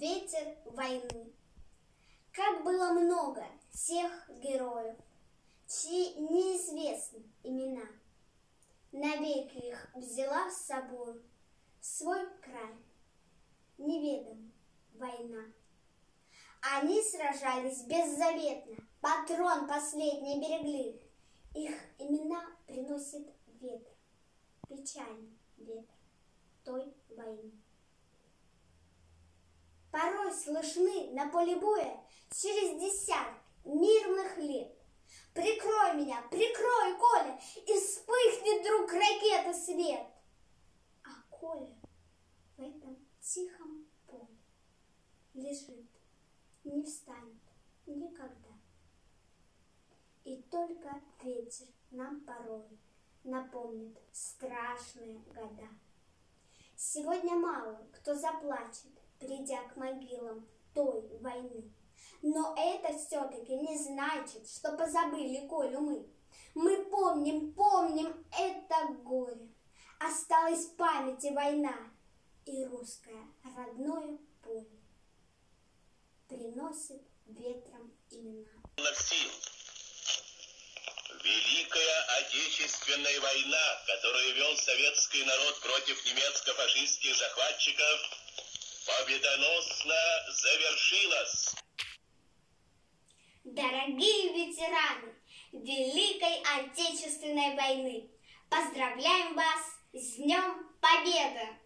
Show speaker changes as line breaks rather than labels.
ветер войны. Как было много тех героев, чьи неизвестны имена. Навеки их взяла с собой в свой край, неведом война. Они сражались беззаветно, патрон последний берегли. Их имена приносит ветер, печальный ветер той войны. Порой слышны на поле боя через десятки мирных лет. Прикрой меня, прикрой, Коля, и вспыхнет вдруг ракета свет. А Коля в этом тихом поле лежит, не встанет никогда. И только ветер нам порой напомнит страшные года. Сегодня мало кто заплачет, придя к могилам той войны. Но это все-таки не значит, что позабыли Колю мы. Мы помним, помним это горе. Осталась в памяти война и русское родное поле приносит ветром имена.
Великая Отечественная война, которую вел советский народ против немецко-фашистских захватчиков, победоносно завершилась.
Дорогие ветераны Великой Отечественной войны, поздравляем вас с Днем Победы!